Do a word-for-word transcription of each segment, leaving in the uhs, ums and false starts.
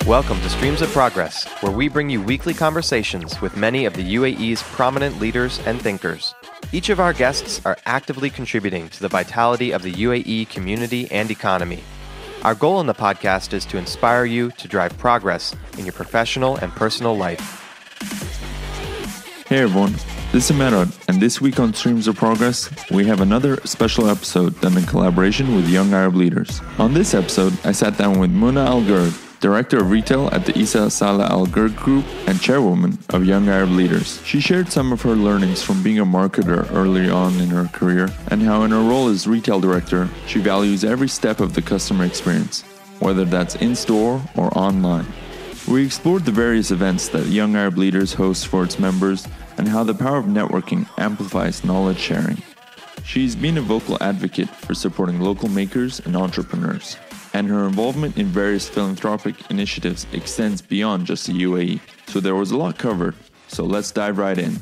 Welcome to Streams of Progress, where we bring you weekly conversations with many of the U A E's prominent leaders and thinkers. Each of our guests are actively contributing to the vitality of the U A E community and economy. Our goal in the podcast is to inspire you to drive progress in your professional and personal life. Hey everyone, this is Merad, and this week on Streams of Progress, we have another special episode done in collaboration with Young Arab Leaders. On this episode, I sat down with Muna Al-Gurg, Director of Retail at the Easa Saleh Al Gurg Group and Chairwoman of Young Arab Leaders. She shared some of her learnings from being a marketer early on in her career and how in her role as Retail Director, she values every step of the customer experience, whether that's in-store or online. We explored the various events that Young Arab Leaders hosts for its members and how the power of networking amplifies knowledge sharing. She's been a vocal advocate for supporting local makers and entrepreneurs, and her involvement in various philanthropic initiatives extends beyond just the U A E. So there was a lot covered, so let's dive right in.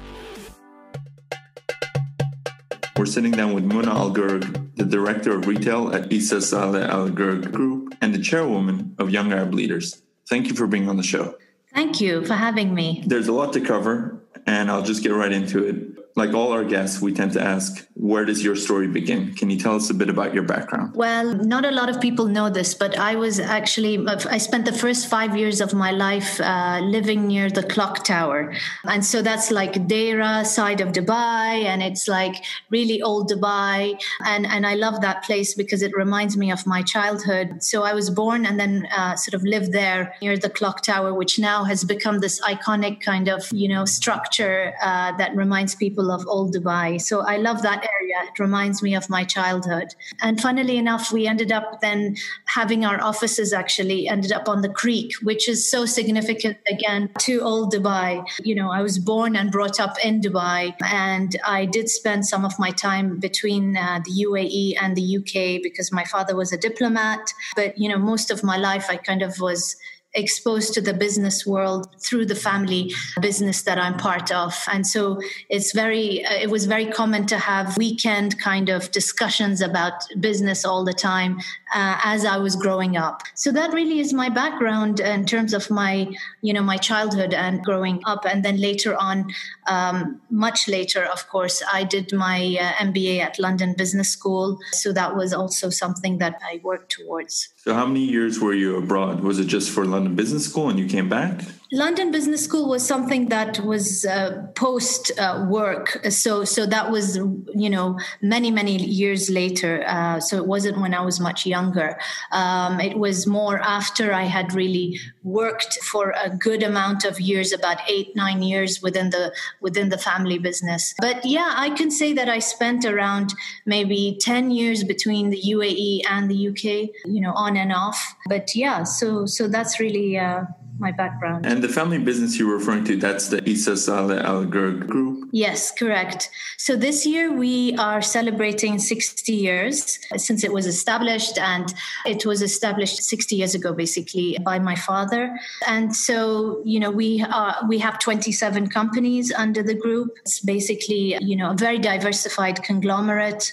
We're sitting down with Muna Al-Gurg, the Director of Retail at Easa Saleh Al Gurg Group and the Chairwoman of Young Arab Leaders. Thank you for being on the show. Thank you for having me. There's a lot to cover, and I'll just get right into it. Like all our guests, we tend to ask, where does your story begin? Can you tell us a bit about your background? Well, not a lot of people know this, but I was actually, I spent the first five years of my life uh, living near the clock tower. And so that's like Deira side of Dubai, and it's like really old Dubai. And, and I love that place because it reminds me of my childhood. So I was born and then uh, sort of lived there near the clock tower, which now has become this iconic kind of, you know, structure uh, that reminds people of old Dubai. So I love that area. It reminds me of my childhood. And funnily enough, we ended up then having our offices actually ended up on the creek, which is so significant again to old Dubai. You know, I was born and brought up in Dubai, and I did spend some of my time between uh, the U A E and the U K because my father was a diplomat. But, you know, most of my life I kind of was exposed to the business world through the family business that I'm part of. And so it's very, uh, it was very common to have weekend kind of discussions about business all the time uh, as I was growing up. So that really is my background in terms of my, you know, my childhood and growing up. And then later on, um, much later, of course, I did my uh, M B A at London Business School. So that was also something that I worked towards. So how many years were you abroad? Was it just for London Business School and you came back? London Business School was something that was uh, post uh, work. So so that was, you know, many, many years later. Uh, so it wasn't when I was much younger. Um, it was more after I had really worked for a good amount of years, about eight, nine years within the within the family business. But yeah, I can say that I spent around maybe ten years between the U A E and the U K, you know, on and off. But yeah, so so that's really uh, my background. And the family business you're referring to, that's the Easa Saleh Al Gurg Group? Yes, correct. So this year we are celebrating sixty years since it was established, and it was established sixty years ago, basically, by my father. And so, you know, we are, we have twenty-seven companies under the group. It's basically, you know, a very diversified conglomerate.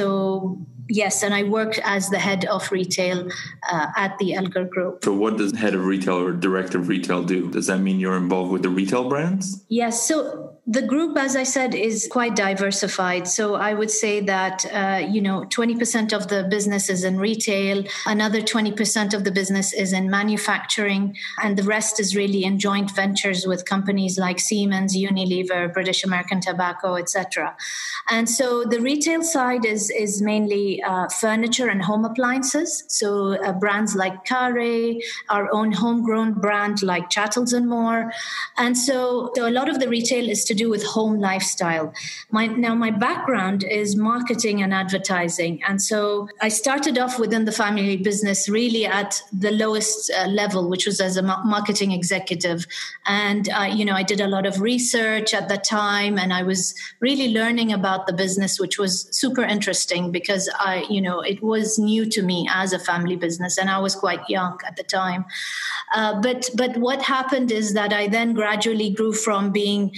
So yes, and I work as the head of retail uh, at the Al Gurg Group. So what does head of retail or director of retail do? Does that mean you're involved with the retail brands? Yes. So the group, as I said, is quite diversified. So I would say that, uh, you know, twenty percent of the business is in retail. Another twenty percent of the business is in manufacturing. And the rest is really in joint ventures with companies like Siemens, Unilever, British American Tobacco, et cetera. And so the retail side is, is mainly uh, furniture and home appliances. So uh, brands like Kare, our own homegrown brand like Chattels and More. And so, so a lot of the retail is to do with home lifestyle. My, now, my background is marketing and advertising. And so I started off within the family business really at the lowest uh, level, which was as a marketing executive. And, uh, you know, I did a lot of research at the time, and I was really learning about the business, which was super interesting because I, you know, it was new to me as a family business, and I was quite young at the time. Uh, but but what happened is that I then gradually grew from being in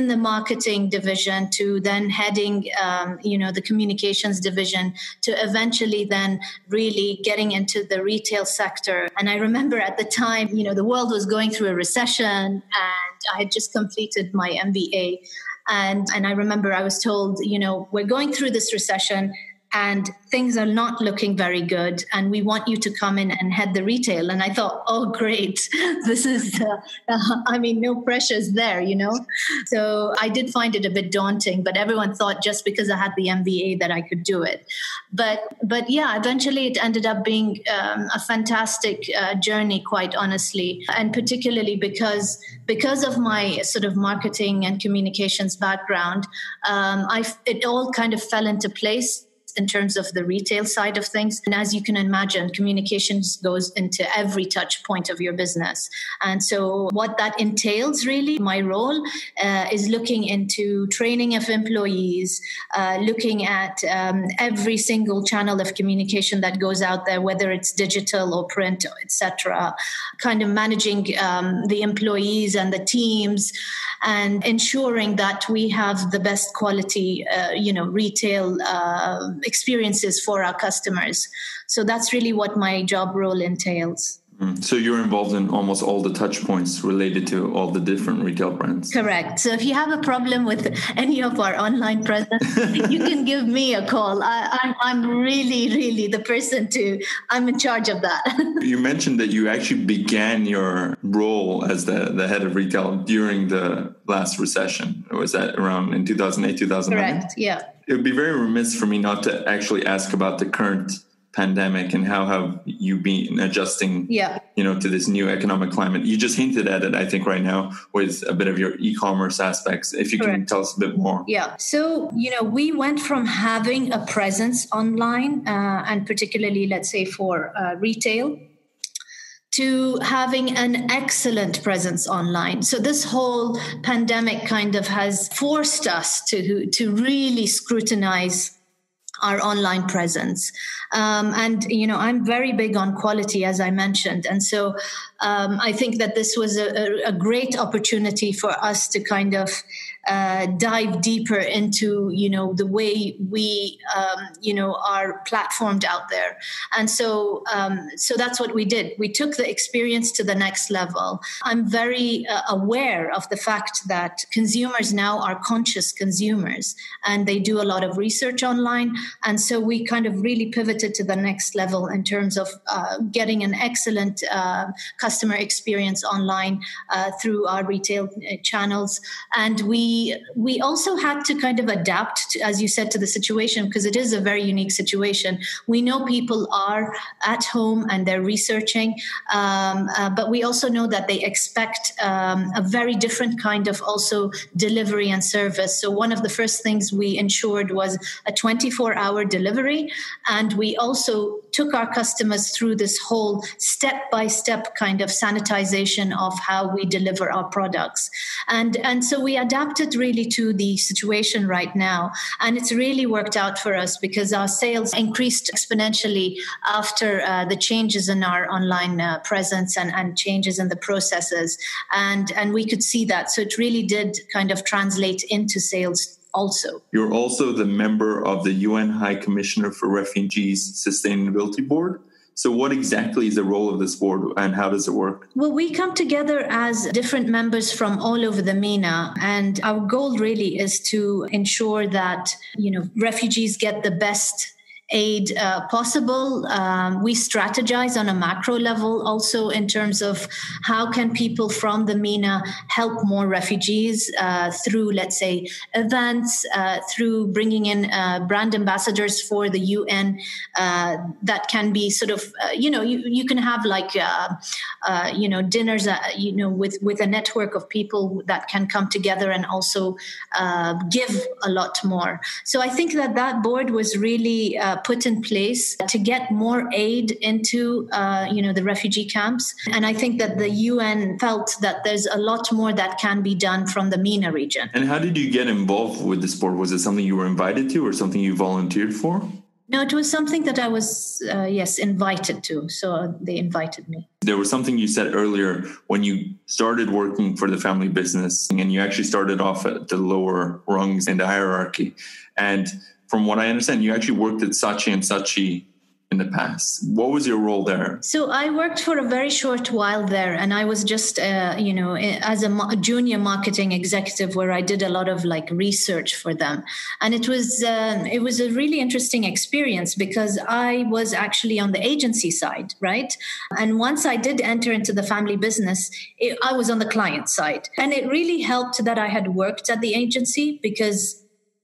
in the marketing division to then heading, um, you know, the communications division to eventually then really getting into the retail sector. And I remember at the time, you know, the world was going through a recession and I had just completed my M B A. And, and I remember I was told, you know, we're going through this recession and things are not looking very good. And we want you to come in and head the retail. And I thought, oh, great. This is, uh, uh, I mean, no pressures there, you know. So I did find it a bit daunting, but everyone thought just because I had the M B A that I could do it. But, but yeah, eventually it ended up being um, a fantastic uh, journey, quite honestly. And particularly because, because of my sort of marketing and communications background, um, I, it all kind of fell into place in terms of the retail side of things. And as you can imagine, communications goes into every touch point of your business. And so what that entails really, my role uh, is looking into training of employees, uh, looking at um, every single channel of communication that goes out there, whether it's digital or print, et cetera, kind of managing um, the employees and the teams and ensuring that we have the best quality, uh, you know, retail uh, experiences for our customers. So that's really what my job role entails. Mm. So you're involved in almost all the touch points related to all the different retail brands. Correct. So if you have a problem with any of our online presence, you can give me a call. I, I'm, I'm really, really the person to, I'm in charge of that. You mentioned that you actually began your role as the, the head of retail during the last recession. Was that around in two thousand eight, two thousand nine? Correct, yeah. It would be very remiss for me not to actually ask about the current pandemic and how have you been adjusting, yeah. you know, to this new economic climate. You just hinted at it, I think, right now with a bit of your e-commerce aspects. If you Correct. Can tell us a bit more. Yeah. So, you know, we went from having a presence online uh, and particularly, let's say, for uh, retail, to having an excellent presence online. So this whole pandemic kind of has forced us to, to really scrutinize our online presence. Um, and, you know, I'm very big on quality, as I mentioned. And so um, I think that this was a, a great opportunity for us to kind of uh, dive deeper into, you know, the way we, um, you know, are platformed out there. And so, um, so that's what we did. We took the experience to the next level. I'm very uh, aware of the fact that consumers now are conscious consumers and they do a lot of research online. And so we kind of really pivoted to the next level in terms of uh, getting an excellent uh, customer experience online uh, through our retail channels. And we we also had to kind of adapt, to, as you said, to the situation, because it is a very unique situation. We know people are at home and they're researching, um, uh, but we also know that they expect um, a very different kind of also delivery and service. So one of the first things we ensured was a twenty-four hour delivery. And we also took our customers through this whole step-by-step kind of sanitization of how we deliver our products. And, and so we adapted really to the situation right now. And it's really worked out for us because our sales increased exponentially after uh, the changes in our online uh, presence and, and changes in the processes. And, and we could see that. So it really did kind of translate into sales also. You're also the member of the U N High Commissioner for Refugees Sustainability Board. So what exactly is the role of this board and how does it work? Well, we come together as different members from all over the MENA. And our goal really is to ensure that, you know, refugees get the best aid uh, possible. Um, we strategize on a macro level also in terms of how can people from the MENA help more refugees uh, through, let's say, events, uh, through bringing in uh, brand ambassadors for the U N uh, that can be sort of, uh, you know, you, you can have like, uh, uh, you know, dinners, uh, you know, with, with a network of people that can come together and also uh, give a lot more. So I think that that board was really uh, put in place to get more aid into, uh, you know, the refugee camps. And I think that the U N felt that there's a lot more that can be done from the MENA region. And how did you get involved with this board? Was it something you were invited to or something you volunteered for? No, it was something that I was, uh, yes, invited to. So they invited me. There was something you said earlier when you started working for the family business, and you actually started off at the lower rungs in the hierarchy. And from what I understand, you actually worked at Saatchi and Saatchi in the past. What was your role there? So I worked for a very short while there, and I was just, uh, you know, as a, a junior marketing executive, where I did a lot of like research for them, and it was uh, it was a really interesting experience because I was actually on the agency side, right? And once I did enter into the family business, it, I was on the client side, and it really helped that I had worked at the agency because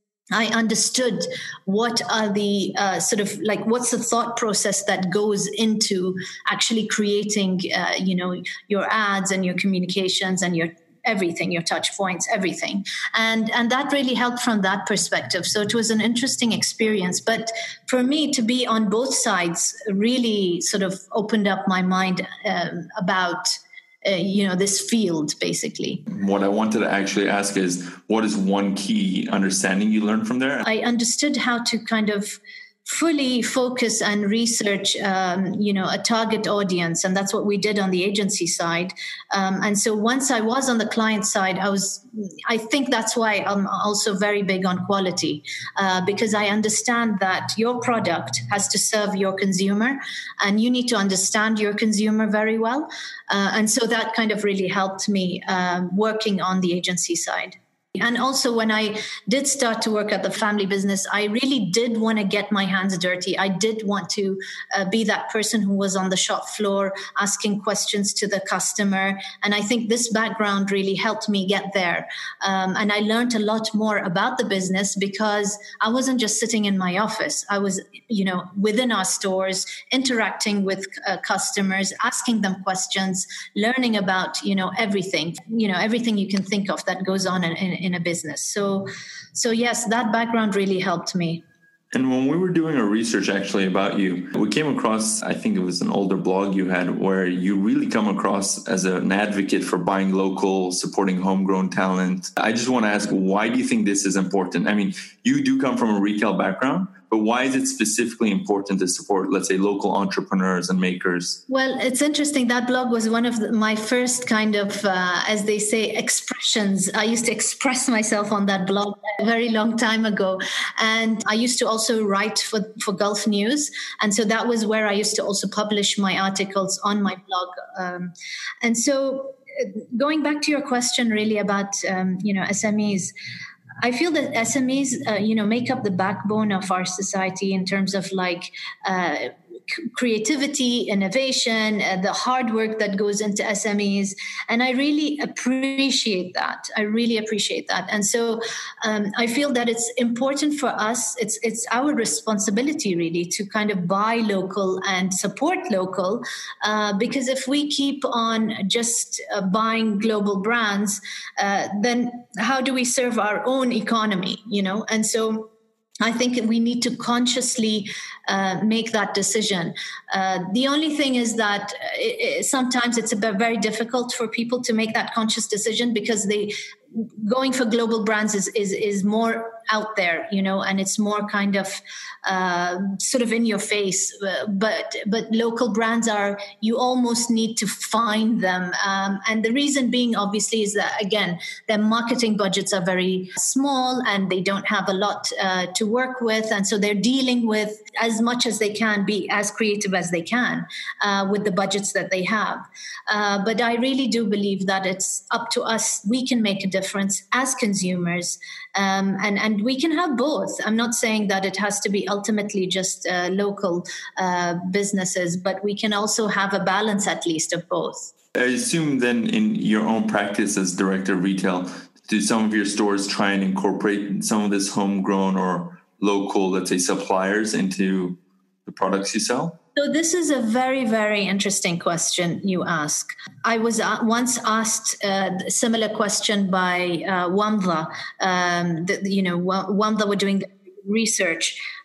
I understood what are the uh, sort of like what's the thought process that goes into actually creating, uh, you know, your ads and your communications and your everything, your touch points, everything. And, and that really helped from that perspective. So it was an interesting experience. But for me to be on both sides really sort of opened up my mind um, about Uh, you know, this field, basically. What I wanted to actually ask is, what is one key understanding you learned from there? I understood how to kind of fully focus and research, um, you know, a target audience. And that's what we did on the agency side. Um, and so once I was on the client side, I was, I think that's why I'm also very big on quality, uh, because I understand that your product has to serve your consumer and you need to understand your consumer very well. Uh, and so that kind of really helped me uh, working on the agency side. And also when I did start to work at the family business, I really did want to get my hands dirty. I did want to uh, be that person who was on the shop floor asking questions to the customer. And I think this background really helped me get there. Um, and I learned a lot more about the business because I wasn't just sitting in my office. I was, you know, within our stores, interacting with uh, customers, asking them questions, learning about, you know, everything, you know, everything you can think of that goes on in, in in a business. So, so yes, that background really helped me. And when we were doing our research actually about you, we came across, I think it was an older blog you had where you really come across as an advocate for buying local, supporting homegrown talent. I just want to ask, why do you think this is important? I mean, you do come from a retail background, but why is it specifically important to support, let's say, local entrepreneurs and makers? Well, it's interesting. That blog was one of the, my first kind of, uh, as they say, expressions. I used to express myself on that blog a very long time ago. And I used to also write for, for Gulf News. And so that was where I used to also publish my articles on my blog. Um, and so going back to your question really about, um, you know, S M Es, I feel that S M Es, uh, you know, make up the backbone of our society in terms of like uh, creativity, innovation, uh, the hard work that goes into S M Es. And I really appreciate that. I really appreciate that. And so um, I feel that it's important for us. It's, it's our responsibility really to kind of buy local and support local, uh, because if we keep on just uh, buying global brands, uh, then how do we serve our own economy, you know? And so I think we need to consciously uh, make that decision. Uh, the only thing is that it, it, sometimes it's a bit very difficult for people to make that conscious decision because they going for global brands is is is more out there, you know, and it's more kind of uh, sort of in your face. Uh, but but local brands are, you almost need to find them. Um, and the reason being, obviously, is that, again, their marketing budgets are very small and they don't have a lot uh, to work with. And so they're dealing with as much as they can, be as creative as they can uh, with the budgets that they have. Uh, but I really do believe that it's up to us. We can make a difference as consumers. Um, and, and we can have both. I'm not saying that it has to be ultimately just uh, local uh, businesses, but we can also have a balance at least of both. I assume then in your own practice as director of retail, do some of your stores try and incorporate some of this homegrown or local, let's say, suppliers into the products you sell? So this is a very, very interesting question you ask. I was uh, once asked a similar question by uh, Wamda. Um, the, you know, Wamda were doing the research,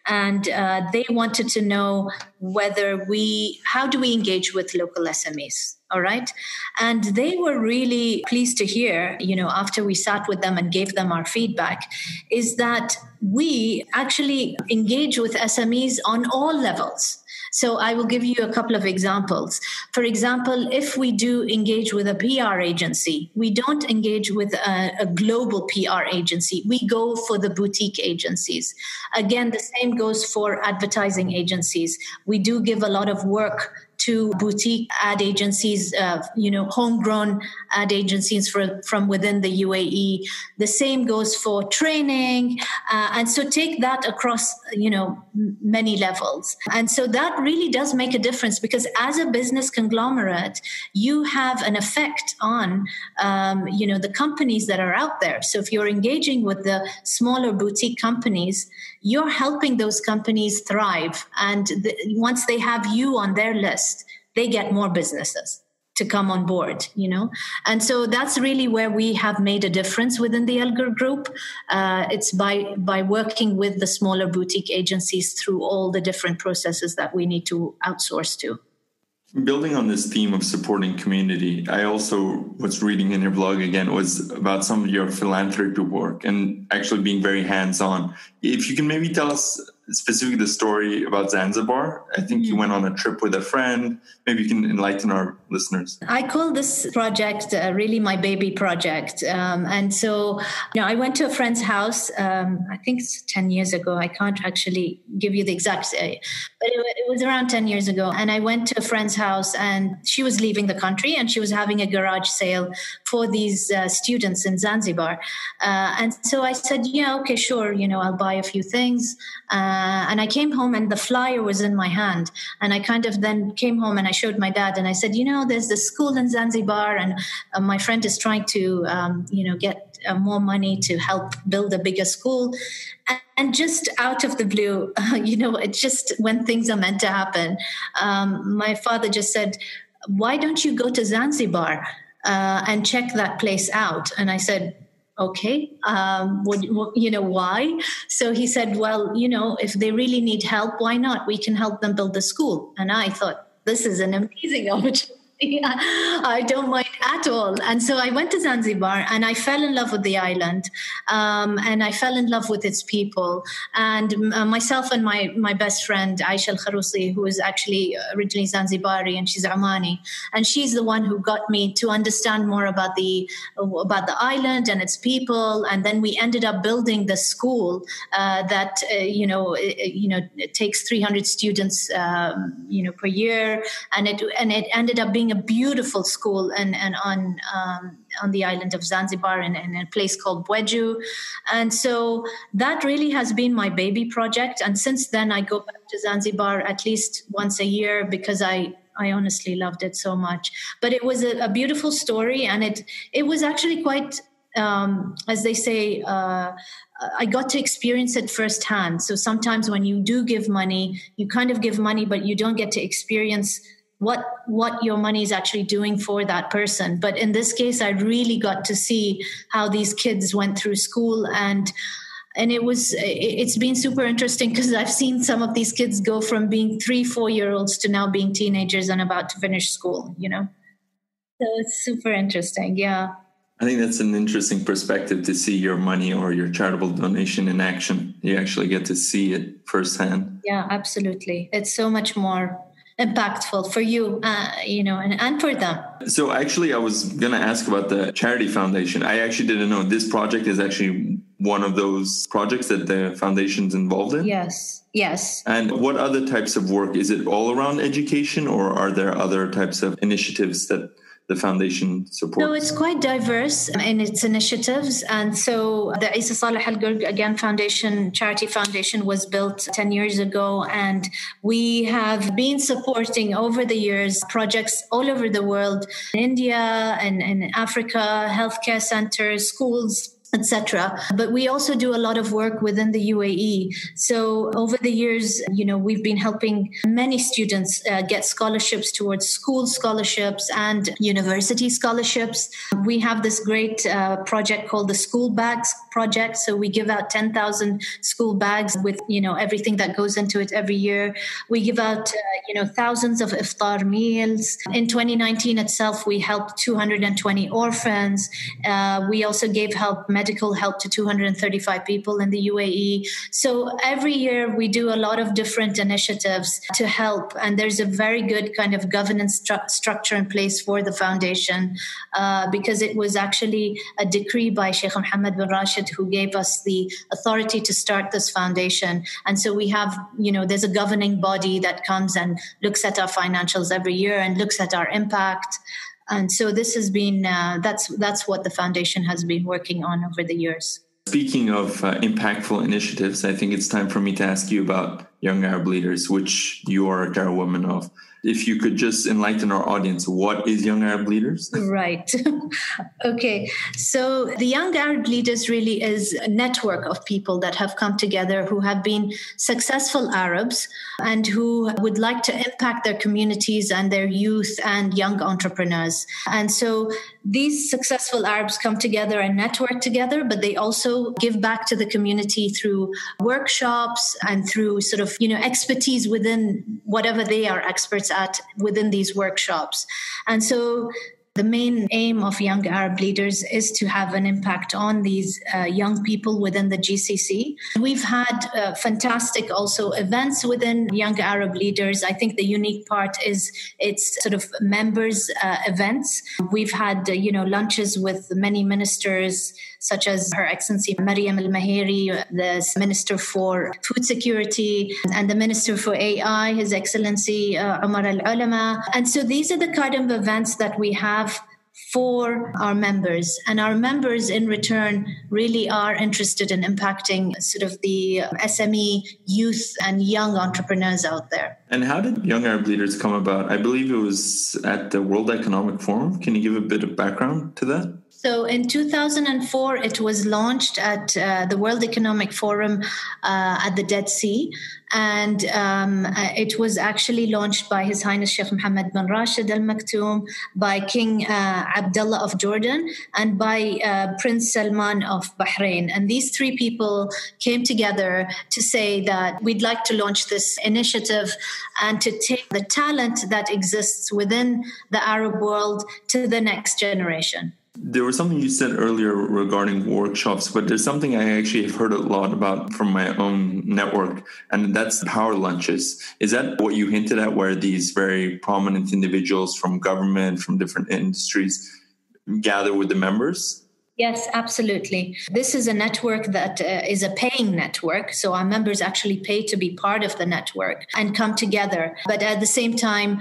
And uh, they wanted to know whether we, how do we engage with local S M Es? All right. And they were really pleased to hear, you know, after we sat with them and gave them our feedback, is that we actually engage with S M Es on all levels. So I will give you a couple of examples. For example, if we do engage with a P R agency, we don't engage with a, a global P R agency. We go for the boutique agencies. Again, the same goes for advertising agencies. We do give a lot of work to boutique ad agencies, uh, you know, homegrown ad agencies for, from within the U A E. The same goes for training. Uh, and so take that across, you know, m- many levels. And so that really does make a difference, because as a business conglomerate, you have an effect on, um, you know, the companies that are out there. So if you're engaging with the smaller boutique companies, you're helping those companies thrive. And the, once they have you on their list, they get more businesses to come on board, you know? And so that's really where we have made a difference within the YAL group. Uh, it's by, by working with the smaller boutique agencies through all the different processes that we need to outsource to. Building on this theme of supporting community, I also was reading in your blog again was about some of your philanthropy work and actually being very hands-on. If you can maybe tell us specifically the story about Zanzibar. I think mm-hmm. you went on a trip with a friend. Maybe you can enlighten our listeners. I call this project uh, really my baby project. Um, and so, you know, I went to a friend's house, um, I think it's ten years ago. I can't actually give you the exact, uh, but it, it was around ten years ago. And I went to a friend's house and she was leaving the country and she was having a garage sale for these uh, students in Zanzibar. Uh, and so I said, yeah, okay, sure. You know, I'll buy a few things. Uh, and I came home and the flyer was in my hand. And I kind of then came home and I showed my dad and I said, you know, there's this school in Zanzibar and uh, my friend is trying to, um, you know, get uh, more money to help build a bigger school. And, and just out of the blue, uh, you know, it's just when things are meant to happen. Um, my father just said, why don't you go to Zanzibar uh, and check that place out? And I said, okay, um, what, what, you know, why? So he said, well, you know, if they really need help, why not? We can help them build a school. And I thought, this is an amazing opportunity. I don't mind at all. And so I went to Zanzibar and I fell in love with the island. Um, and I fell in love with its people. And uh, myself and my, my best friend, Aisha Al-Kharousi, who is actually originally Zanzibari and she's Omani. And she's the one who got me to understand more about the, about the island and its people. And then we ended up building the school uh, that, uh, you know, it, you know, it takes three hundred students, um, you know, per year. And it, and it ended up being a beautiful school and, and on um, on the island of Zanzibar in, in a place called Bweju. And so that really has been my baby project. And since then, I go back to Zanzibar at least once a year because I, I honestly loved it so much. But it was a, a beautiful story. And it, it was actually quite, um, as they say, uh, I got to experience it firsthand. So sometimes when you do give money, you kind of give money, but you don't get to experience what what your money is actually doing for that person. But in this case, I really got to see how these kids went through school. And and it was it's been super interesting because I've seen some of these kids go from being three, four-year-olds to now being teenagers and about to finish school, you know. So it's super interesting, yeah. I think that's an interesting perspective to see your money or your charitable donation in action. You actually get to see it firsthand. Yeah, absolutely. It's so much more impactful for you, uh, you know, and, and for them. So actually, I was going to ask about the charity foundation. I actually didn't know this project is actually one of those projects that the foundation's involved in? Yes, yes. And what other types of work? Is it all around education or are there other types of initiatives that the foundation supports? No, it's quite diverse in its initiatives. And so the Easa Saleh Al Gurg, again, foundation, charity foundation was built ten years ago. And we have been supporting over the years projects all over the world, in India and in Africa, healthcare centers, schools, et cetera. But we also do a lot of work within the U A E. So over the years, you know, we've been helping many students uh, get scholarships towards school scholarships and university scholarships. We have this great uh, project called the School Bags Project. So we give out ten thousand school bags with, you know, everything that goes into it every year. We give out, uh, you know, thousands of iftar meals. In twenty nineteen itself, we helped two hundred twenty orphans. Uh, we also gave help medical help to two hundred thirty-five people in the U A E. So every year we do a lot of different initiatives to help. And there's a very good kind of governance stru- structure in place for the foundation uh, because it was actually a decree by Sheikh Mohammed bin Rashid who gave us the authority to start this foundation. And so we have, you know, there's a governing body that comes and looks at our financials every year and looks at our impact. And so this has been, uh, that's that's what the foundation has been working on over the years. Speaking of uh, impactful initiatives, I think it's time for me to ask you about Young Arab Leaders, which you are a chairwoman of. If you could just enlighten our audience, what is Young Arab Leaders? Right. Okay. So the Young Arab Leaders really is a network of people that have come together who have been successful Arabs and who would like to impact their communities and their youth and young entrepreneurs. And so these successful Arabs come together and network together, but they also give back to the community through workshops and through sort of, you know, expertise within whatever they are experts at within these workshops. And so the main aim of Young Arab Leaders is to have an impact on these uh, young people within the G C C. We've had uh, fantastic also events within Young Arab Leaders. I think the unique part is it's sort of members uh, events. We've had, uh, you know, lunches with many ministers, such as Her Excellency Maryam Al-Mahiri, the Minister for Food Security, and the Minister for A I, His Excellency uh, Umar Al-Ulama. And so these are the kind of events that we have for our members. And our members, in return, really are interested in impacting sort of the S M E youth and young entrepreneurs out there. And how did Young Arab Leaders come about? I believe it was at the World Economic Forum. Can you give a bit of background to that? So in two thousand four, it was launched at uh, the World Economic Forum uh, at the Dead Sea. And um, uh, it was actually launched by His Highness Sheikh Mohammed bin Rashid Al Maktoum, by King uh, Abdullah of Jordan, and by uh, Prince Salman of Bahrain. And these three people came together to say that we'd like to launch this initiative and to take the talent that exists within the Arab world to the next generation. There was something you said earlier regarding workshops, but there's something I actually have heard a lot about from my own network, and that's power lunches. Is that what you hinted at, where these very prominent individuals from government, from different industries gather with the members? Yes, absolutely. This is a network that uh, is a paying network. So our members actually pay to be part of the network and come together. But at the same time,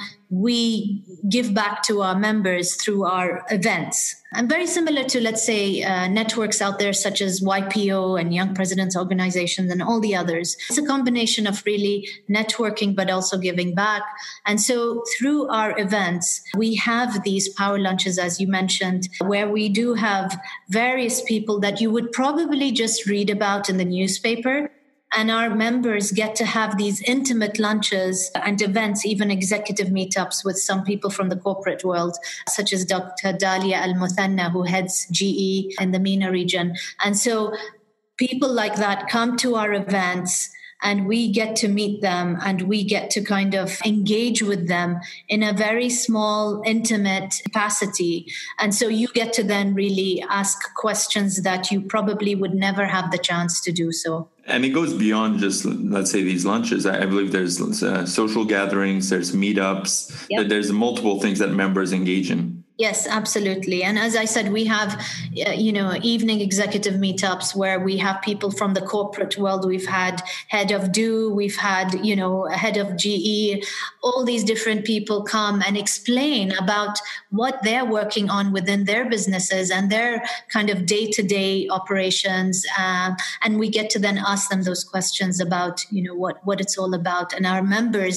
we give back to our members through our events. And very similar to, let's say, uh, networks out there such as Y P O and Young Presidents Organizations and all the others. It's a combination of really networking, but also giving back. And so through our events, we have these power lunches, as you mentioned, where we do have various people that you would probably just read about in the newspaper. And our members get to have these intimate lunches and events, even executive meetups with some people from the corporate world, such as Doctor Dalia Al-Muthanna, who heads G E in the MENA region. And so people like that come to our events, and we get to meet them, and we get to kind of engage with them in a very small, intimate capacity. And so you get to then really ask questions that you probably would never have the chance to do so. And it goes beyond just, let's say, these lunches. I believe there's uh, social gatherings, there's meetups, yep. There's multiple things that members engage in. Yes, absolutely. And as I said, we have, uh, you know, evening executive meetups where we have people from the corporate world. We've had head of D O, we've had, you know, head of G E, all these different people come and explain about what they're working on within their businesses and their kind of day-to-day operations. Um, and we get to then ask them those questions about, you know, what, what it's all about. And our members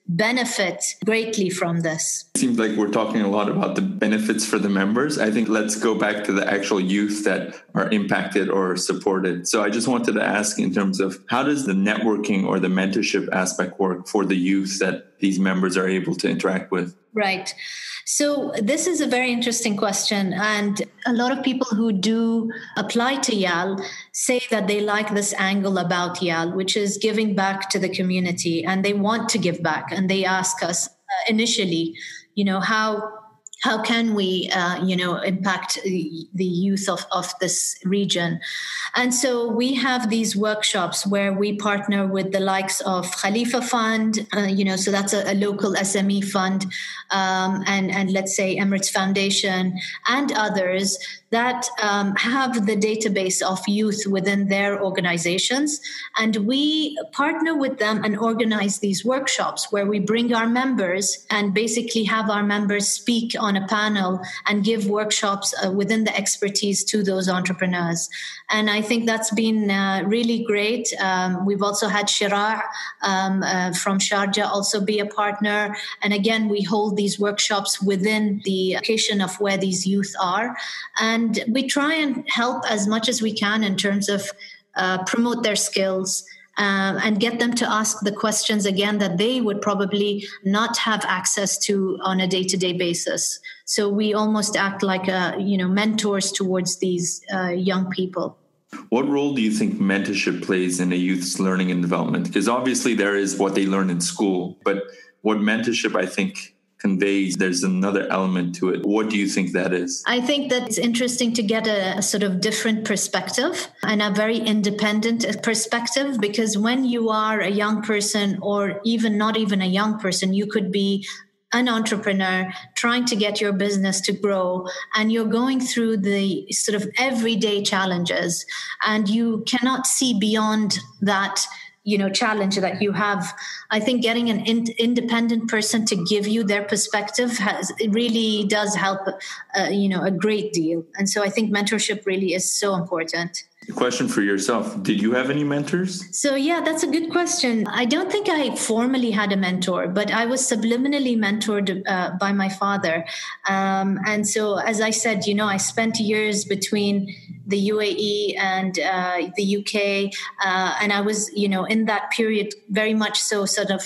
benefit greatly from this. It seems like we're talking a lot about the benefits for the members. I think let's go back to the actual youth that are impacted or supported. So I just wanted to ask in terms of how does the networking or the mentorship aspect work for the youth that these members are able to interact with? Right. So this is a very interesting question. And a lot of people who do apply to Y A L say that they like this angle about Y A L, which is giving back to the community. And they want to give back. And they ask us uh, initially, you know, how how can we, uh, you know, impact the youth of, of this region? And so we have these workshops where we partner with the likes of Khalifa Fund, uh, you know, so that's a, a local S M E fund, um, and, and let's say Emirates Foundation and others that um, have the database of youth within their organizations. And we partner with them and organize these workshops where we bring our members and basically have our members speak on a panel and give workshops uh, within the expertise to those entrepreneurs. And I think that's been uh, really great. Um, we've also had Shira um, uh, from Sharjah also be a partner. And again, we hold these workshops within the location of where these youth are. And And we try and help as much as we can in terms of uh, promote their skills uh, and get them to ask the questions again that they would probably not have access to on a day-to-day basis. So we almost act like a, you know, mentors towards these uh, young people. What role do you think mentorship plays in a youth's learning and development? Because obviously there is what they learn in school, but what mentorship, I think, conveys, there's another element to it. What do you think that is? I think that it's interesting to get a, a sort of different perspective and a very independent perspective, because when you are a young person, or even not even a young person, you could be an entrepreneur trying to get your business to grow, and you're going through the sort of everyday challenges, and you cannot see beyond that, you know, challenge that you have. I think getting an in- independent person to give you their perspective has, it really does help, uh, you know, a great deal. And so I think mentorship really is so important. A question for yourself. Did you have any mentors? So, yeah, that's a good question. I don't think I formally had a mentor, but I was subliminally mentored uh, by my father. Um, and so, as I said, you know, I spent years between the U A E and uh, the U K. Uh, and I was, you know, in that period, very much so sort of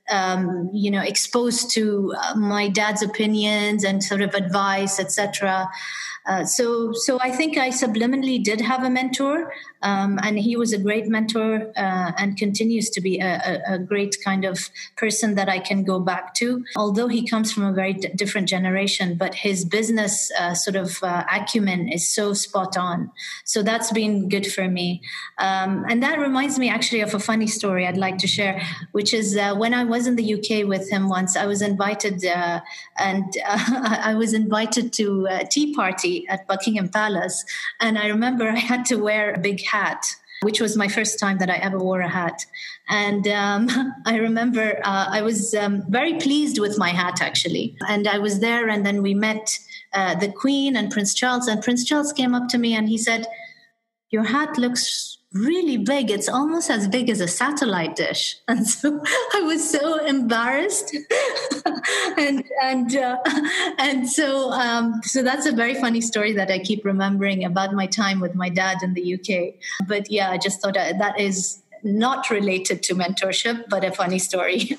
Um, you know, exposed to uh, my dad's opinions and sort of advice, et cetera. Uh, so, so I think I subliminally did have a mentor, um, and he was a great mentor uh, and continues to be a, a, a great kind of person that I can go back to. Although he comes from a very d- different generation, but his business uh, sort of uh, acumen is so spot on. So that's been good for me. Um, and that reminds me actually of a funny story I'd like to share, which is uh, when I was in the U K with him once, I was invited uh, and uh, I was invited to a tea party at Buckingham Palace. And I remember I had to wear a big hat, which was my first time that I ever wore a hat. And um, I remember uh, I was um, very pleased with my hat, actually. And I was there, and then we met uh, the Queen and Prince Charles. And Prince Charles came up to me and he said, "Your hat looks really big. It's almost as big as a satellite dish." And so I was so embarrassed. and and uh, and so um, so that's a very funny story that I keep remembering about my time with my dad in the U K. But yeah, I just thought that is not related to mentorship, but a funny story.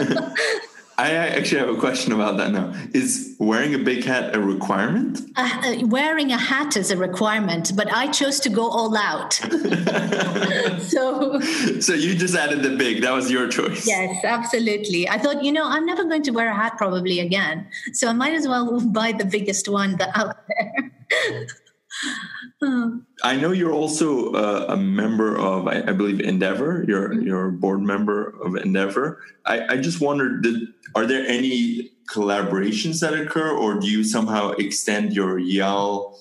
I actually have a question about that now. Is wearing a big hat a requirement? Uh, wearing a hat is a requirement, but I chose to go all out. so, so you just added the big. That was your choice. Yes, absolutely. I thought, you know, I'm never going to wear a hat probably again. So I might as well buy the biggest one that out there. I know you're also uh, a member of, I, I believe, Endeavor. You're mm-hmm. you're a board member of Endeavor. I, I just wondered, did, are there any collaborations that occur, or do you somehow extend your Y A L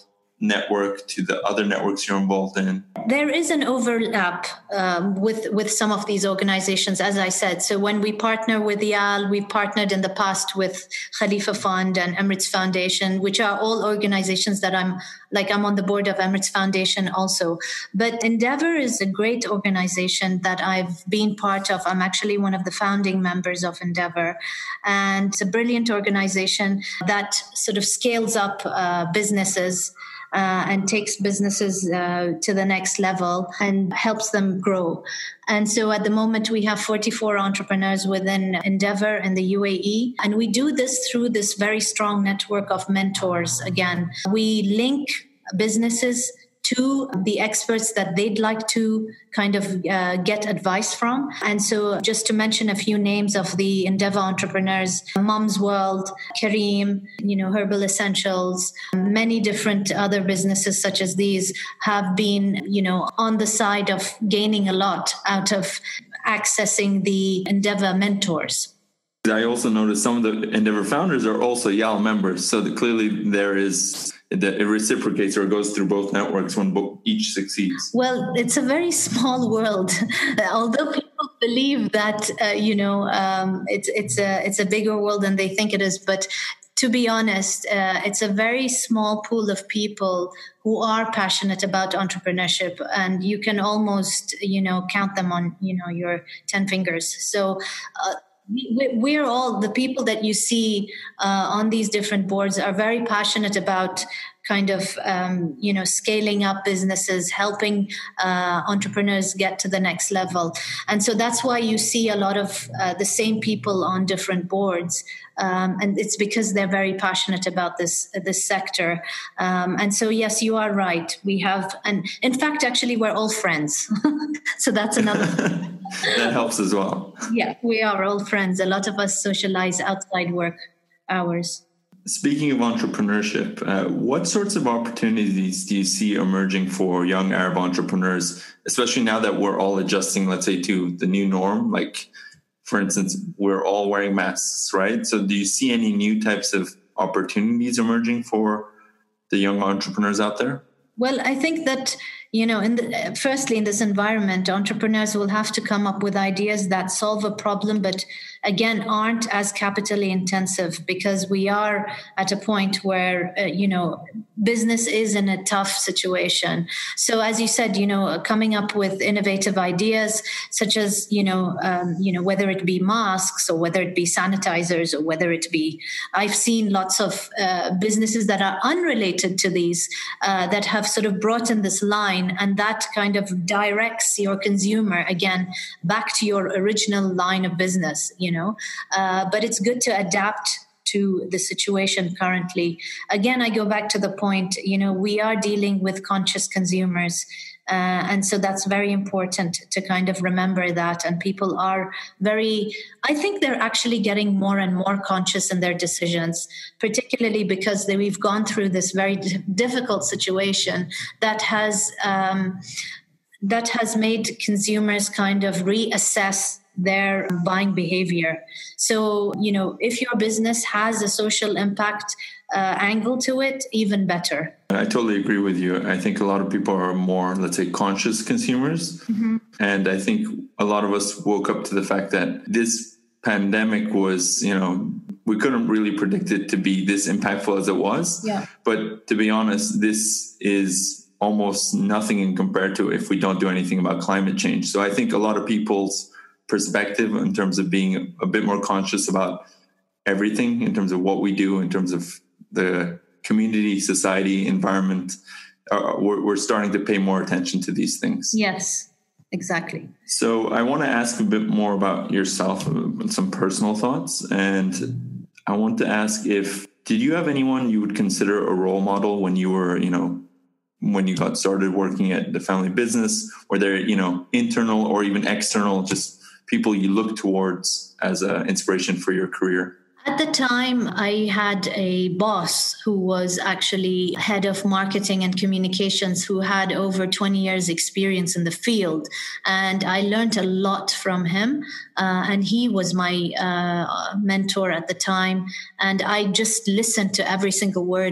network to the other networks you're involved in? There is an overlap um, with, with some of these organizations, as I said. So when we partner with Y A L, we partnered in the past with Khalifa Fund and Emirates Foundation, which are all organizations that I'm like, I'm on the board of Emirates Foundation also. But Endeavor is a great organization that I've been part of. I'm actually one of the founding members of Endeavor. And it's a brilliant organization that sort of scales up uh, businesses Uh, and takes businesses uh, to the next level and helps them grow. And so at the moment, we have forty-four entrepreneurs within Endeavor in the U A E. And we do this through this very strong network of mentors. Again, we link businesses to the experts that they'd like to kind of uh, get advice from. And so just to mention a few names of the Endeavor entrepreneurs, Mom's World, Kareem, you know, Herbal Essentials, many different other businesses such as these have been, you know, on the side of gaining a lot out of accessing the Endeavor mentors. I also noticed some of the Endeavor founders are also Y A L members. So that clearly there is, that it reciprocates or goes through both networks when both, each succeeds. Well, it's a very small world. Although people believe that, uh, you know, um, it's, it's, a, it's a bigger world than they think it is. But to be honest, uh, it's a very small pool of people who are passionate about entrepreneurship, and you can almost, you know, count them on, you know, your ten fingers. So, uh, we're all, the people that you see uh, on these different boards are very passionate about kind of, um, you know, scaling up businesses, helping uh, entrepreneurs get to the next level. And so that's why you see a lot of uh, the same people on different boards. Um, and it's because they're very passionate about this, this sector. Um, and so, yes, you are right. We have, and in fact, actually, we're all friends. So that's another thing. That helps as well. Yeah, we are all friends. A lot of us socialize outside work hours. Speaking of entrepreneurship, uh, what sorts of opportunities do you see emerging for young Arab entrepreneurs, especially now that we're all adjusting, let's say, to the new norm? Like, for instance, we're all wearing masks, right? So do you see any new types of opportunities emerging for the young entrepreneurs out there? Well, I think that, you know, in the, firstly, in this environment, entrepreneurs will have to come up with ideas that solve a problem, but again, aren't as capitally intensive, because we are at a point where, uh, you know, business is in a tough situation. So as you said, you know, coming up with innovative ideas such as, you know, um, you know, whether it be masks or whether it be sanitizers or whether it be, I've seen lots of uh, businesses that are unrelated to these uh, that have sort of brought in this line, and that kind of directs your consumer again back to your original line of business, you know. Uh, but it's good to adapt to the situation currently. Again, I go back to the point, you know, we are dealing with conscious consumers. Uh, and so that's very important to kind of remember that. And people are very, I think they're actually getting more and more conscious in their decisions, particularly because they, we've gone through this very d- difficult situation that has um, that has made consumers kind of reassess their buying behavior. So, you know, if your business has a social impact uh, angle to it, even better. I totally agree with you. I think a lot of people are more, let's say, conscious consumers. Mm-hmm. And I think a lot of us woke up to the fact that this pandemic was, you know, we couldn't really predict it to be this impactful as it was. Yeah. But to be honest, this is almost nothing in compared to if we don't do anything about climate change. So I think a lot of people's perspective in terms of being a bit more conscious about everything, in terms of what we do, in terms of the community, society, environment, uh, we're, we're starting to pay more attention to these things. Yes, exactly. So I want to ask a bit more about yourself, some personal thoughts. And I want to ask if, did you have anyone you would consider a role model when you were, you know, when you got started working at the family business? Were there, you know, internal or even external, just people you look towards as an inspiration for your career? At the time, I had a boss who was actually head of marketing and communications, who had over twenty years experience in the field. And I learned a lot from him. Uh, and he was my uh, mentor at the time. And I just listened to every single word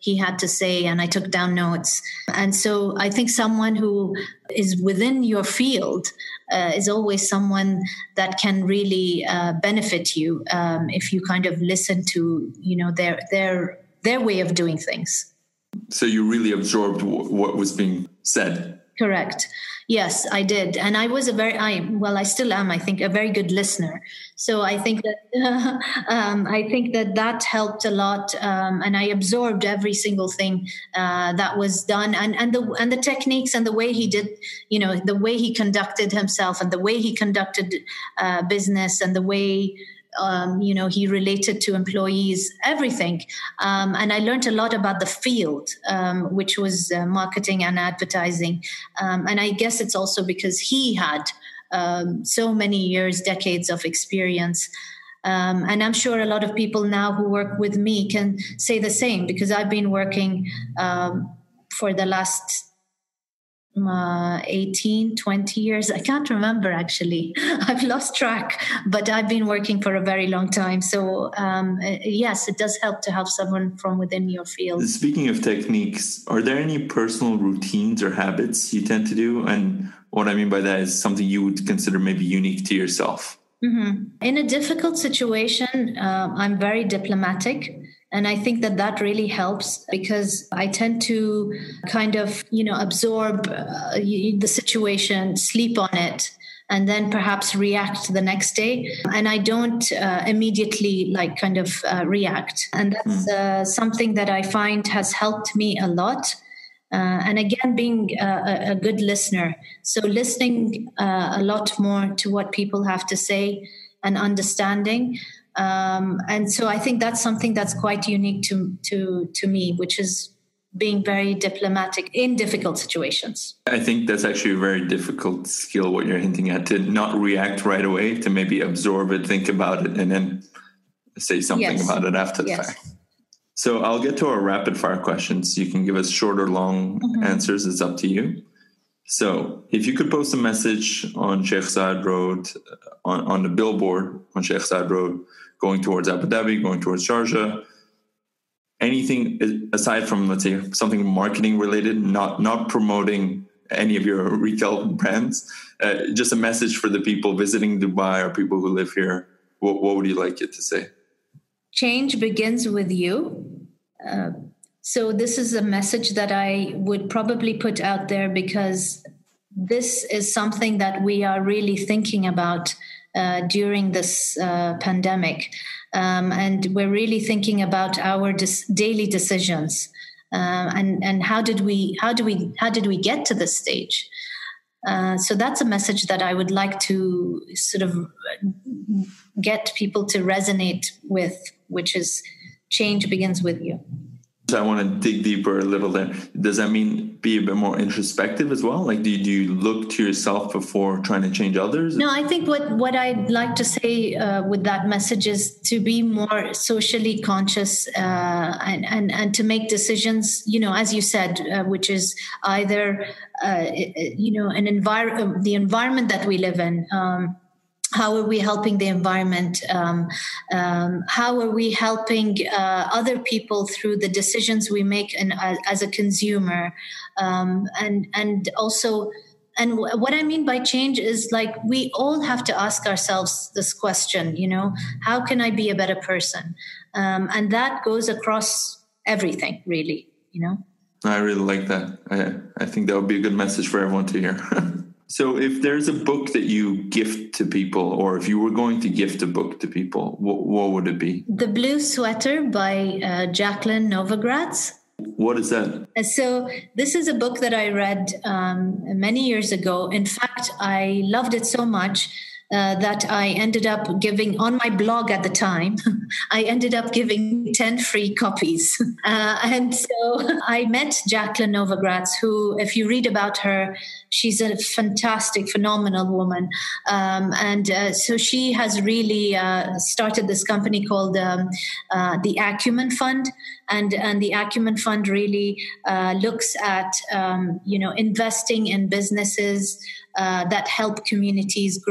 he had to say, and I took down notes. And so I think someone who is within your field uh, is always someone that can really uh, benefit you um, if you kind of listen to, you know, their their their way of doing things. So you really absorbed w- what was being said. Correct. Yes, I did. And I was a very, I well, I still am, I think, a very good listener. So I think that, uh, um, I think that that helped a lot. Um, and I absorbed every single thing uh, that was done, and, and the, and the techniques and the way he did, you know, the way he conducted himself and the way he conducted uh, business and the way, Um, you know, he related to employees, everything. Um, and I learned a lot about the field, um, which was uh, marketing and advertising. Um, and I guess it's also because he had um, so many years, decades of experience. Um, and I'm sure a lot of people now who work with me can say the same, because I've been working um, for the last Uh, eighteen, twenty years. I can't remember, actually. I've lost track, but I've been working for a very long time. So um, uh, yes, it does help to have someone from within your field. Speaking of techniques, are there any personal routines or habits you tend to do? And what I mean by that is something you would consider maybe unique to yourself. Mm-hmm. In a difficult situation, uh, I'm very diplomatic. And I think that that really helps, because I tend to kind of, you know, absorb uh, the situation, sleep on it, and then perhaps react the next day. And I don't uh, immediately like kind of uh, react. And that's uh, something that I find has helped me a lot. Uh, and again, being a, a good listener. So listening uh, a lot more to what people have to say and understanding. Um, and so I think that's something that's quite unique to, to, to me, which is being very diplomatic in difficult situations. I think that's actually a very difficult skill, what you're hinting at, to not react right away, to maybe absorb it, think about it, and then say something Yes. about it after the Yes. fact. So I'll get to our rapid fire questions. You can give us short or long mm-hmm. answers. It's up to you. So if you could post a message on Sheikh Zayed Road, on, on the billboard on Sheikh Zayed Road, going towards Abu Dhabi, going towards Sharjah, anything aside from, let's say, something marketing related, not not promoting any of your retail brands, uh, just a message for the people visiting Dubai or people who live here, what, what would you like it to say? Change begins with you. Uh, so this is a message that I would probably put out there, because this is something that we are really thinking about Uh, during this uh, pandemic. Um, and we're really thinking about our dis- daily decisions. Uh, and, and how did we, how do we, how did we get to this stage? Uh, so that's a message that I would like to sort of get people to resonate with, which is change begins with you. So I want to dig deeper a little there. Does that mean be a bit more introspective as well? Like, do you, do you look to yourself before trying to change others? No, I think what, what I'd like to say uh, with that message is to be more socially conscious uh, and, and, and to make decisions, you know, as you said, uh, which is either, uh, you know, an envir- the environment that we live in. Um, How are we helping the environment? Um, um, how are we helping uh, other people through the decisions we make in, uh, as a consumer? Um, and and also, and w- what I mean by change is, like, we all have to ask ourselves this question, you know, how can I be a better person? Um, and that goes across everything, really, you know. I really like that. I, I think that would be a good message for everyone to hear. So if there's a book that you gift to people, or if you were going to gift a book to people, what, what would it be? The Blue Sweater by uh, Jacqueline Novogratz. What is that? So this is a book that I read um, many years ago. In fact, I loved it so much uh, that I ended up giving, on my blog at the time, I ended up giving ten free copies. Uh, and so I met Jacqueline Novogratz, who, if you read about her, she's a fantastic, phenomenal woman. Um, and uh, so she has really uh, started this company called um, uh, the Acumen Fund. And, and the Acumen Fund really uh, looks at, um, you know, investing in businesses uh, that help communities grow in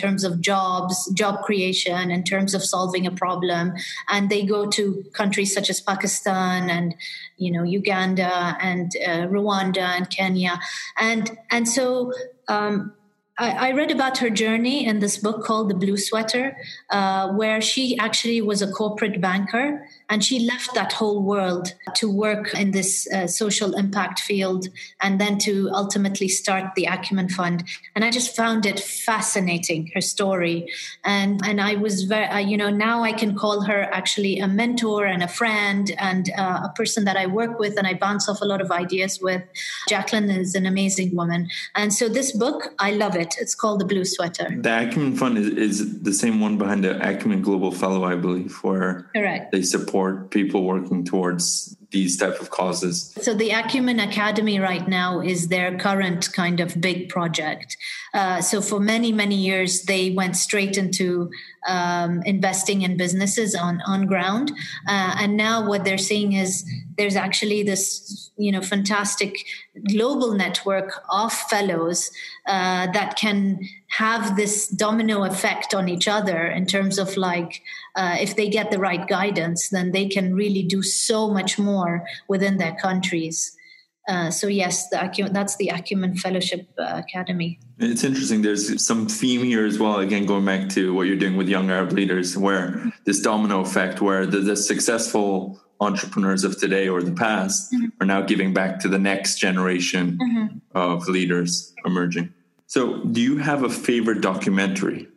terms of jobs, job creation, in terms of solving a problem. And they go to countries such as Pakistan and, you know, Uganda and uh, Rwanda and Kenya. And, and so, um, I read about her journey in this book called The Blue Sweater, uh, where she actually was a corporate banker, and she left that whole world to work in this uh, social impact field and then to ultimately start the Acumen Fund. And I just found it fascinating, her story. And and I was very, uh, you know, now I can call her actually a mentor and a friend and uh, a person that I work with and I bounce off a lot of ideas with. Jacqueline is an amazing woman. And so this book, I love it. It's called The Blue Sweater. The Acumen Fund is, is the same one behind the Acumen Global Fellow, I believe, where Correct. They support people working towards these type of causes. So the Acumen Academy right now is their current kind of big project. Uh, so for many, many years, they went straight into um, investing in businesses on, on ground. Uh, and now what they're seeing is there's actually this, you know, fantastic global network of fellows uh, that can have this domino effect on each other in terms of like, uh, if they get the right guidance, then they can really do so much more within their countries. Uh, so yes, the Acumen, that's the Acumen Fellowship uh, Academy. It's interesting. There's some theme here as well. Again, going back to what you're doing with young Arab leaders, where this domino effect, where the, the successful entrepreneurs of today or the past mm-hmm. are now giving back to the next generation mm-hmm. of leaders emerging. So do you have a favorite documentary?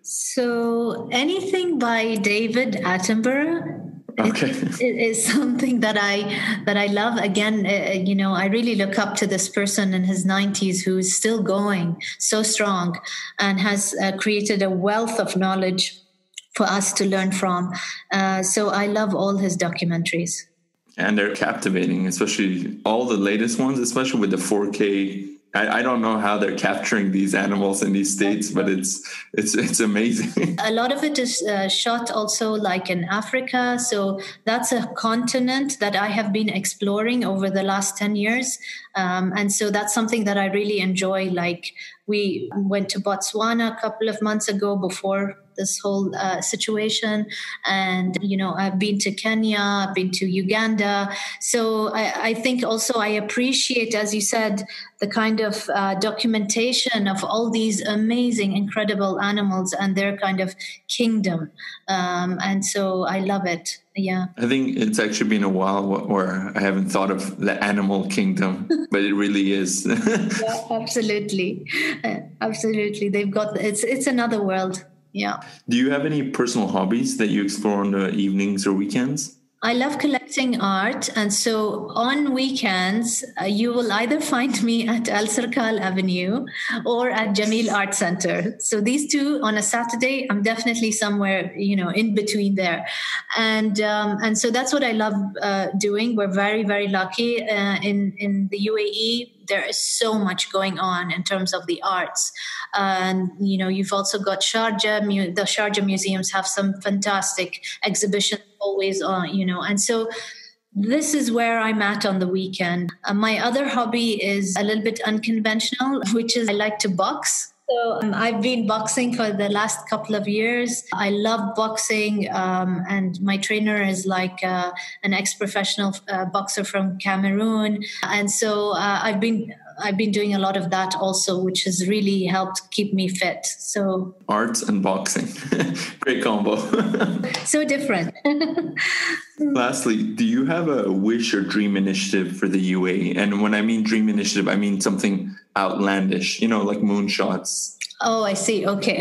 So anything by David Attenborough. Okay. It, it is something that I that I love. Again, uh, you know, I really look up to this person in his nineties who is still going so strong and has uh, created a wealth of knowledge for us to learn from. Uh, so I love all his documentaries. And they're captivating, especially all the latest ones, especially with the four K. I, I don't know how they're capturing these animals in these states, but it's it's it's amazing. A lot of it is uh, shot also like in Africa. So that's a continent that I have been exploring over the last ten years. Um, and so that's something that I really enjoy. Like we went to Botswana a couple of months ago before this whole uh, situation. And, you know, I've been to Kenya, I've been to Uganda. So I, I think also I appreciate, as you said, the kind of uh, documentation of all these amazing, incredible animals and their kind of kingdom. Um, and so I love it. Yeah. I think it's actually been a while where I haven't thought of the animal kingdom, but it really is. Yeah, absolutely. Uh, absolutely. They've got, it's it's another world. Yeah. Do you have any personal hobbies that you explore on the evenings or weekends? I love collecting art. And so on weekends, uh, you will either find me at Al Sirkal Avenue or at Jameel Art Center. So these two on a Saturday, I'm definitely somewhere, you know, in between there. And um, and so that's what I love uh, doing. We're very, very lucky uh, in, in the U A E. There is so much going on in terms of the arts. And, you know, you've also got Sharjah. The Sharjah museums have some fantastic exhibitions always on, you know. And so this is where I'm at on the weekend. Uh, my other hobby is a little bit unconventional, which is I like to box. So um, I've been boxing for the last couple of years. I love boxing, um, and my trainer is like uh, an ex-professional uh, boxer from Cameroon, and so uh, I've been I've been doing a lot of that also, which has really helped keep me fit. So arts and boxing, great combo. So different. Lastly, do you have a wish or dream initiative for the U A E? And when I mean dream initiative, I mean something outlandish, you know, like moonshots. Oh, I see. Okay.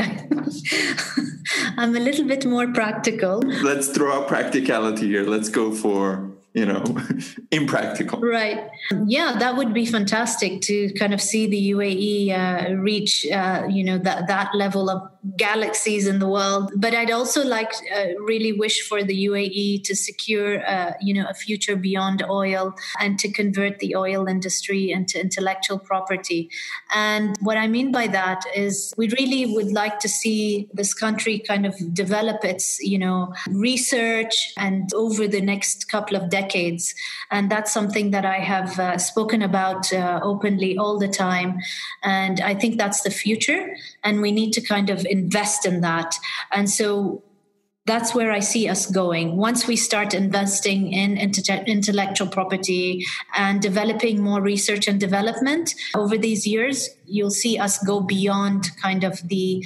I'm a little bit more practical. Let's throw out practicality here. Let's go for, you know, impractical. Right. Yeah, that would be fantastic to kind of see the U A E uh, reach, uh, you know, that, that level of galaxies in the world. But I'd also like, uh, really wish for the U A E to secure, uh, you know, a future beyond oil and to convert the oil industry into intellectual property. And what I mean by that is we really would like to see this country kind of develop its, you know, research and over the next couple of decades. And that's something that I have uh, spoken about uh, openly all the time. And I think that's the future. And we need to kind of invest in that. And so that's where I see us going. Once we start investing in inte- intellectual property and developing more research and development over these years, you'll see us go beyond kind of the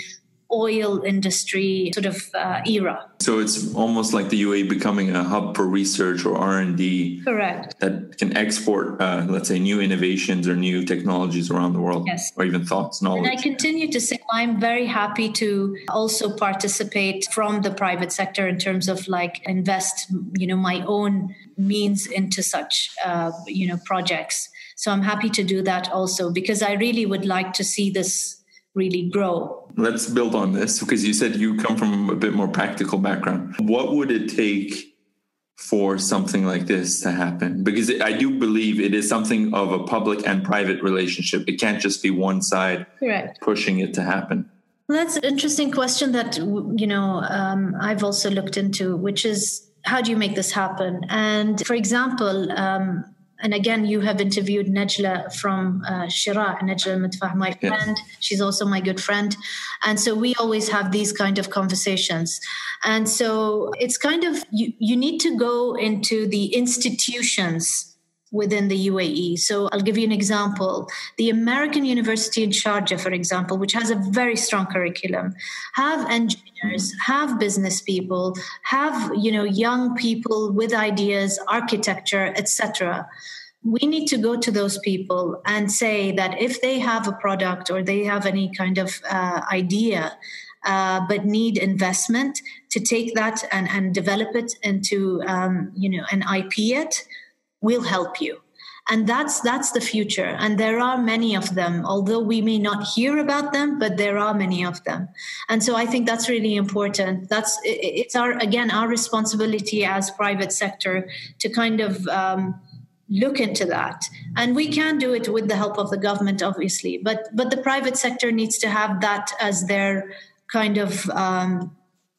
oil industry sort of uh, era. So it's almost like the U A E becoming a hub for research or R and D. Correct. That can export, uh, let's say, new innovations or new technologies around the world. Yes. Or even thoughts, knowledge. And I continue to say I'm very happy to also participate from the private sector in terms of like invest, you know, my own means into such, uh, you know, projects. So I'm happy to do that also because I really would like to see this really grow. Let's build on this because you said you come from a bit more practical background. What would it take for something like this to happen? Because it, I do believe it is something of a public and private relationship. It can't just be one side Correct. Pushing it to happen. Well, that's an interesting question that, you know, um, I've also looked into, which is how do you make this happen? And for example, um, and again, you have interviewed Najla from uh, Shira, Najla Al-Madfah, my friend. Yes. She's also my good friend. And so we always have these kind of conversations. And so it's kind of, you, you need to go into the institutions within the U A E. So I'll give you an example. The American University in Sharjah, for example, which has a very strong curriculum, have engineers, have business people, have, you know, young people with ideas, architecture, et cetera. We need to go to those people and say that if they have a product or they have any kind of uh, idea, uh, but need investment to take that and, and develop it into, um, you know, and I P it, we'll help you. And that's that's the future. And there are many of them, although we may not hear about them, but there are many of them. And so I think that's really important. That's it's our, again, our responsibility as private sector to kind of um, look into that. And we can do it with the help of the government, obviously, but but the private sector needs to have that as their kind of, um,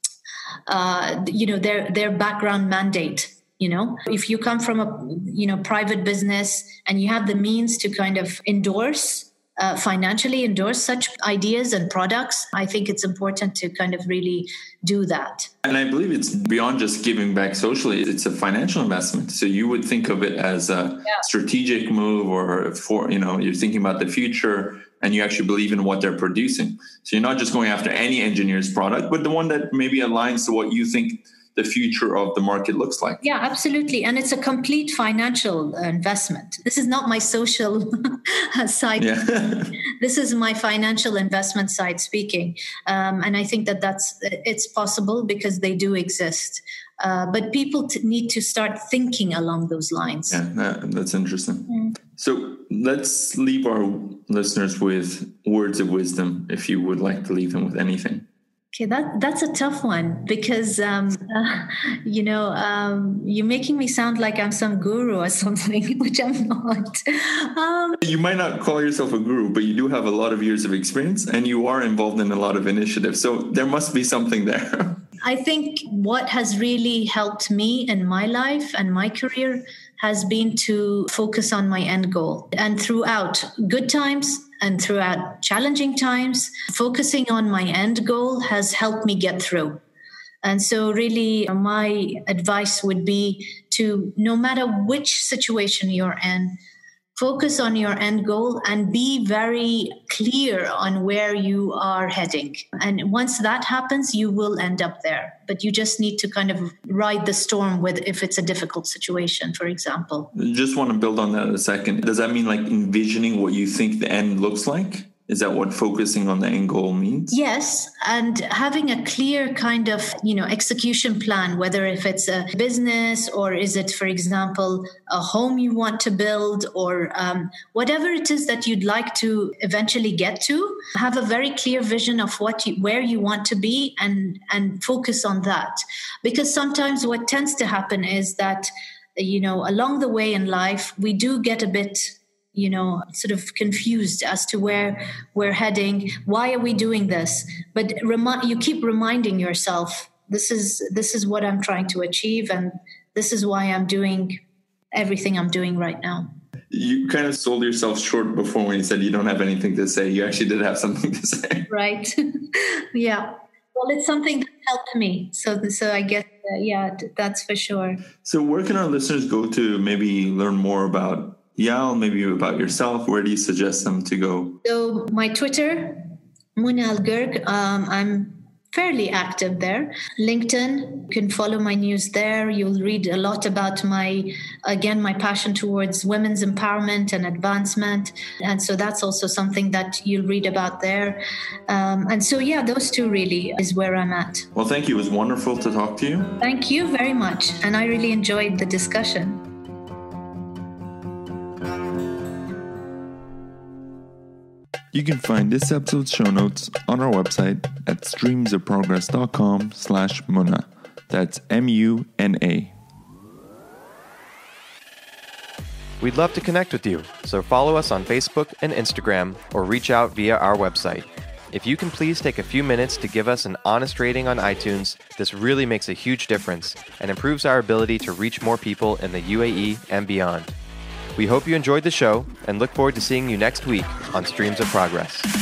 uh, you know, their their background mandate. You know, if you come from a, you know, private business and you have the means to kind of endorse, uh, financially endorse such ideas and products, I think it's important to kind of really do that. And I believe it's beyond just giving back socially. It's a financial investment. So you would think of it as a yeah. strategic move or for, you know, you're thinking about the future and you actually believe in what they're producing. So you're not just going after any engineer's product, but the one that maybe aligns to what you think the future of the market looks like. Yeah, absolutely. And it's a complete financial investment. This is not my social side. Yeah. This is my financial investment side speaking. Um, and I think that that's, it's possible because they do exist. Uh, but people t- need to start thinking along those lines. Yeah, that, that's interesting. Mm. So let's leave our listeners with words of wisdom, if you would like to leave them with anything. Okay, that that's a tough one because, um, uh, you know, um, you're making me sound like I'm some guru or something, which I'm not. Um, you might not call yourself a guru, but you do have a lot of years of experience and you are involved in a lot of initiatives. So there must be something there. I think what has really helped me in my life and my career has been to focus on my end goal. And throughout good times and throughout challenging times, focusing on my end goal has helped me get through. And so really my advice would be to, no matter which situation you're in, focus on your end goal and be very clear on where you are heading. And once that happens, you will end up there. But you just need to kind of ride the storm with if it's a difficult situation, for example. Just want to build on that a second. Does that mean like envisioning what you think the end looks like? Is that what focusing on the end goal means? Yes. And having a clear kind of, you know, execution plan, whether if it's a business or is it, for example, a home you want to build or um, whatever it is that you'd like to eventually get to, have a very clear vision of what you, where you want to be and, and focus on that. Because sometimes what tends to happen is that, you know, along the way in life, we do get a bit you know, sort of confused as to where we're heading. Why are we doing this? But remi- you keep reminding yourself, this is this is what I'm trying to achieve, and this is why I'm doing everything I'm doing right now. You kind of sold yourself short before when you said you don't have anything to say. You actually did have something to say. Right. Yeah. Well, it's something that helped me. So, so I guess, uh, yeah, that's for sure. So where can our listeners go to maybe learn more about YAL, maybe about yourself? Where do you suggest them to go? So my Twitter, Munal Gurg, um, I'm fairly active there. LinkedIn, you can follow my news there. You'll read a lot about my, again, my passion towards women's empowerment and advancement. And so that's also something that you'll read about there. Um, and so, yeah, those two really is where I'm at. Well, thank you. It was wonderful to talk to you. Thank you very much. And I really enjoyed the discussion. You can find this episode's show notes on our website at streamsofprogress.com slash Muna. That's M U N A. We'd love to connect with you, so follow us on Facebook and Instagram or reach out via our website. If you can please take a few minutes to give us an honest rating on iTunes, this really makes a huge difference and improves our ability to reach more people in the U A E and beyond. We hope you enjoyed the show and look forward to seeing you next week on Streams of Progress.